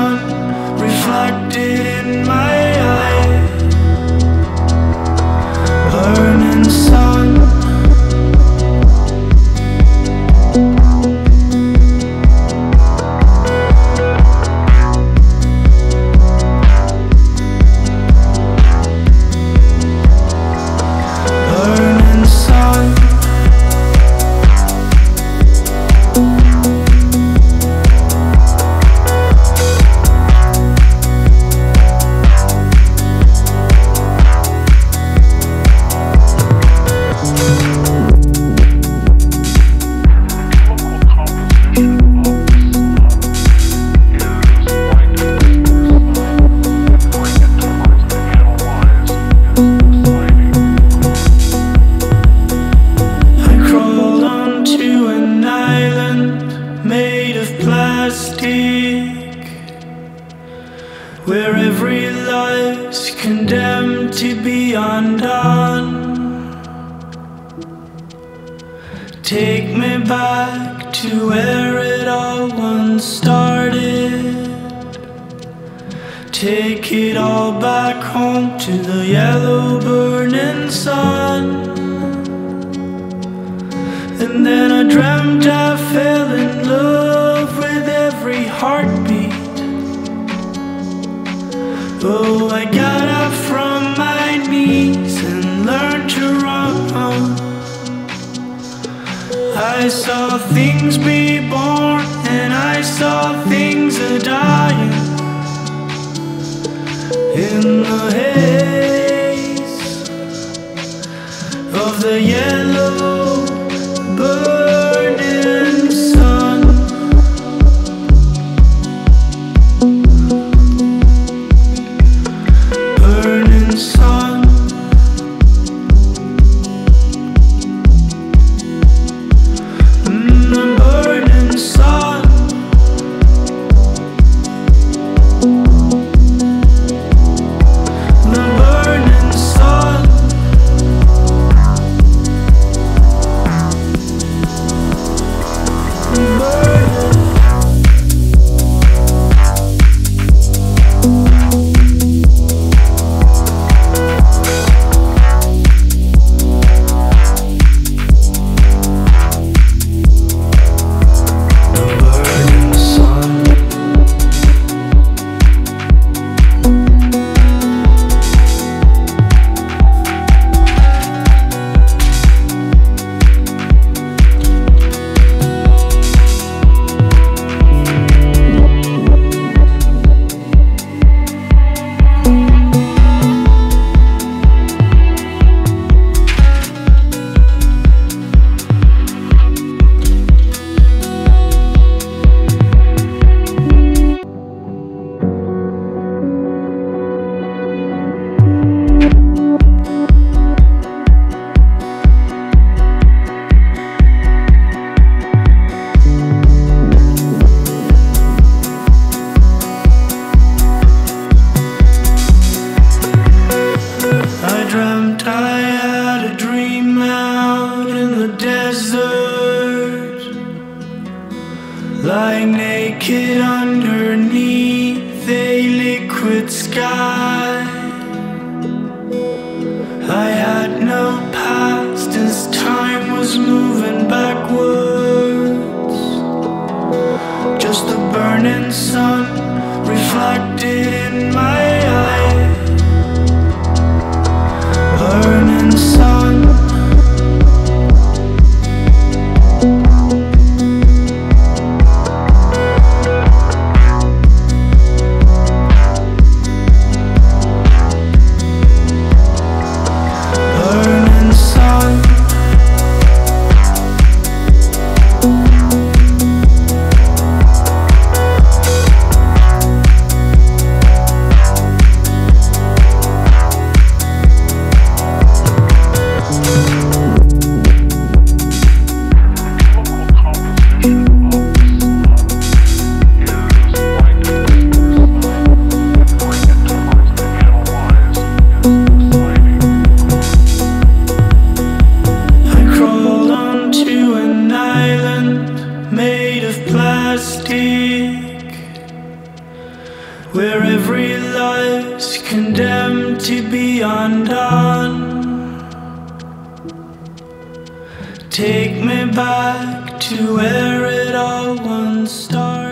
sun reflected in my eyes. Burning sun. Burning sun. Made of plastic, where every life's condemned to be undone. Take me back to where it all once started. Take it all back home to the yellow burning sun. And then I dreamt I fell in love with every heartbeat. Oh, I got up from my knees and learned to run. I saw things be born and I saw things a-dying in the haze of the yellow burning sun. Burning sun. The burning sun. The burning sun. Lying naked underneath a liquid sky. I had no past as time was moving backwards. Just the burning sun reflected in my eyes. Burning sun. where every life's condemned to be undone. Take me back to where it all once started.